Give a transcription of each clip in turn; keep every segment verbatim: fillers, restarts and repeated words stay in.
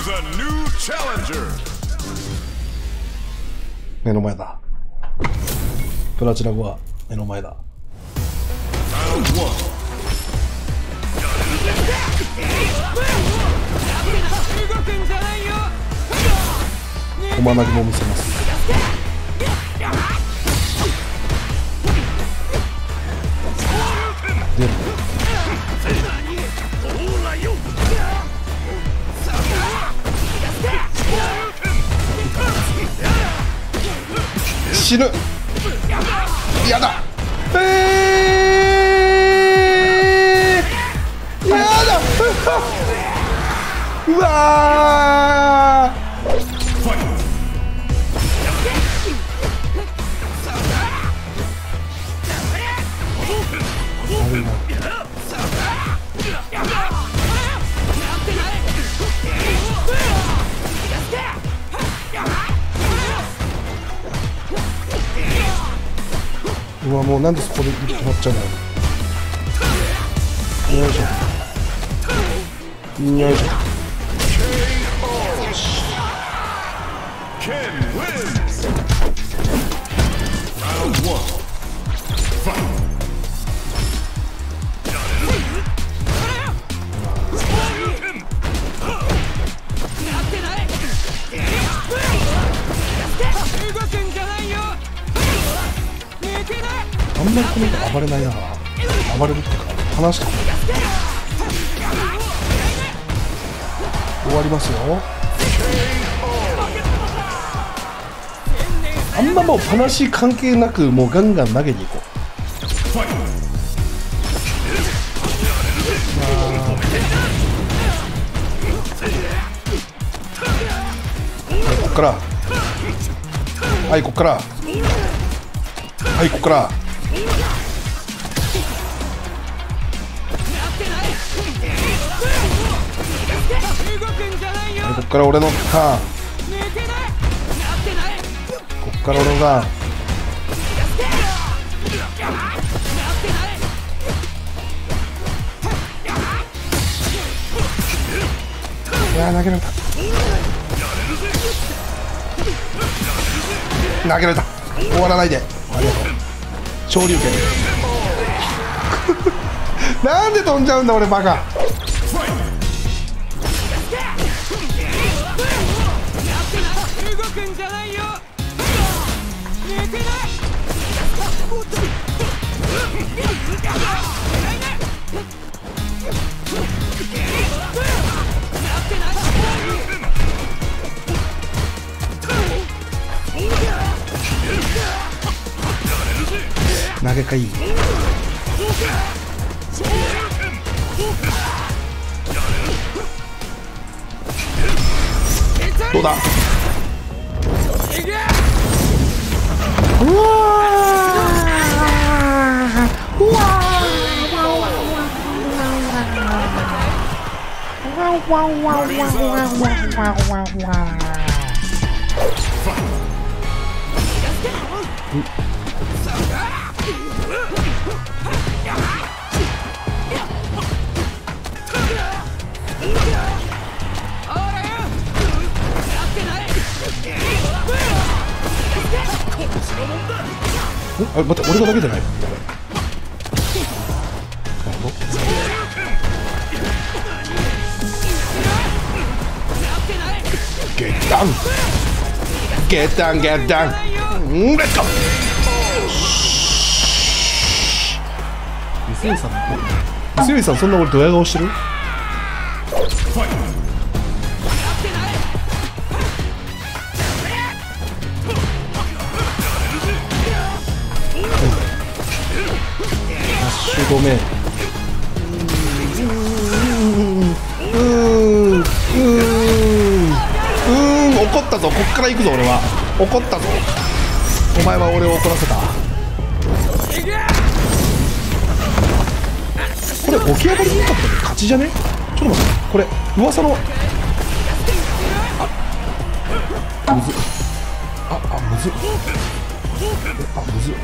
目の前だ。プラチナごは目の前だ。駒投げも見せます。出る。死ぬ。やだ。えー、やだ。うわー。うわ、もうなんでそこで止まっちゃうんだろう。よいしょよいしょ。あんまりこの人暴れないな。暴れるっていうか話してくれ。終わりますよ。あんまもう話関係なくもうガンガン投げに行こう。こっからはいこっからはいこっからこっから俺のターン。こっから俺のターン。いやー投げられた。投げられた。終わらないで。ありがとう。昇竜拳。なんで飛んじゃうんだ俺バカ。投げかいい。どうだ。うわーうわあれ待って、俺が投げてない。ゲッダンゲッダンゲッダンレッド。ミスエイさんミスエイさんそんな俺ドヤ顔してる。ごめん。うーんうーんうーん怒ったぞ。こっから行くぞ俺は。怒ったぞ。お前は俺を怒らせた。これ起き上がりにくかったで勝ちじゃね。ちょっと待って、これ噂のあむずああむずあむず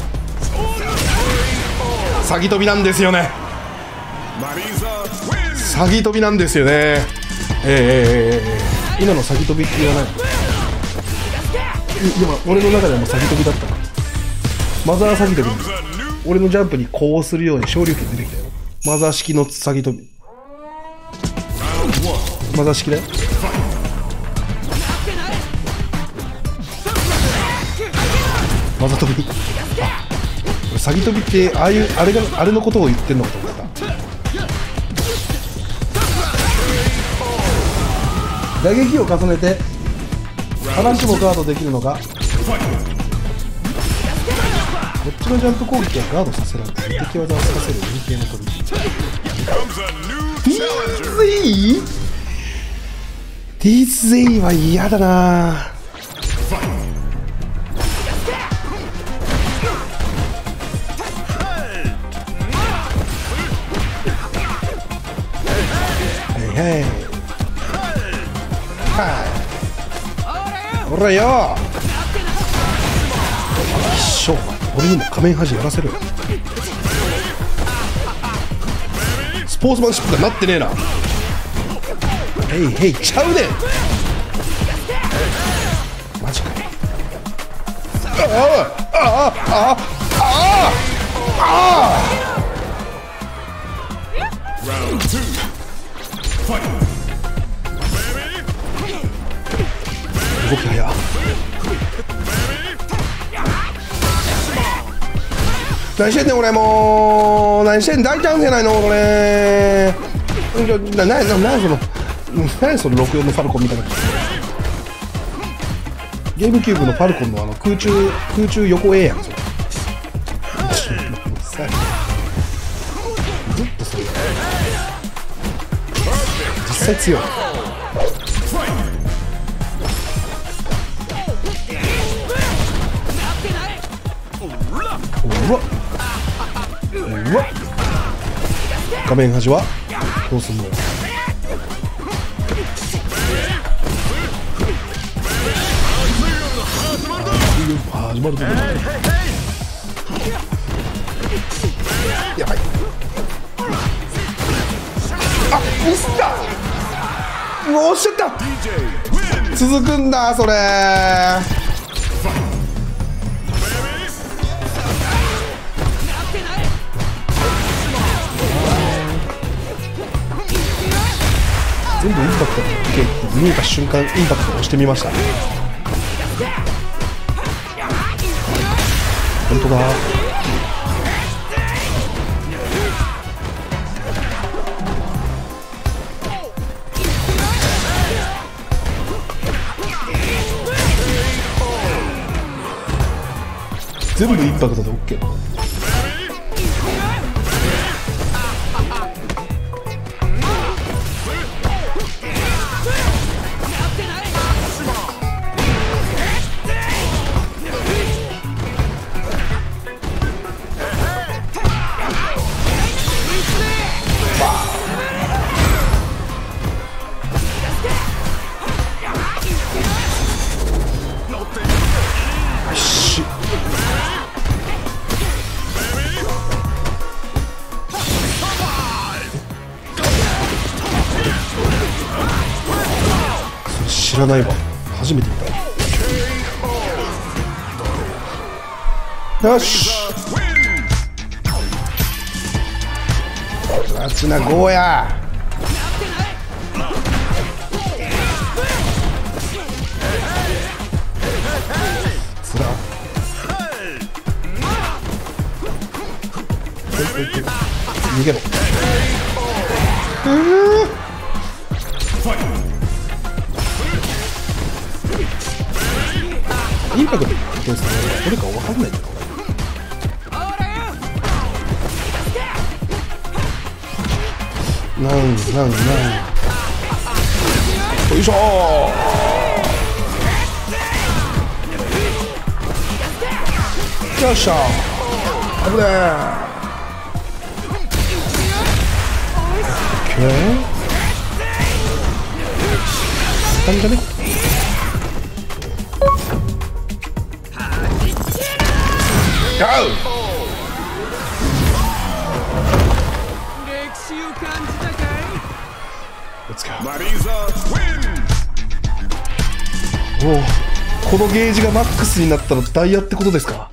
詐欺飛びなんですよね。 詐欺飛びなんですよね。えー、えー、えー、今の詐欺飛びって言わない。今俺の中ではもう詐欺飛びだった。マザー詐欺飛び。俺のジャンプにこうするように昇竜拳出てきたよ。マザー式の詐欺飛び。マザー式だよ。マザー飛び。あ、詐欺飛びってああいうあれがあれのことを言ってんのかと思った。打撃を重ねて話もガードできるのがこっちのジャンプ攻撃はガードさせられて敵技をさせる人形の飛び。ディーゼイ ディーゼイ は嫌だな。へいほらよ、一生俺にも仮面端やらせろよ。スポーツマンシップがなってねえな。へいへいちゃうねん。マジかよ。ああああああああ。動き早。何してんねん俺、もう何してん大チャンスやないのこれ。な、な、な、な、その何そのろくよんのファルコンみたいな。ゲームキューブのファルコンのあの空中空中横 A やんそれ。ずっとそれ実際強い。うわうわ、画面端はどうすんの。始まるぞ。やばい。あ、ミスった。もうおっしゃった。続くんだそれ。全部インパクトでいけって見えた瞬間インパクトを押してみました。本当だ。全部インパクトで OK。知らないわ、初めて見た。よし、プラチナゴーや。つら逃げろ。うーインパクトってどうするか分かんないけど、なんなんなんよいしょー。よっしゃー、危ねー。オッケー、当たりだね。歴史を感じたかい。 Let's go. おお、このゲージがマックスになったらダイヤってことですか。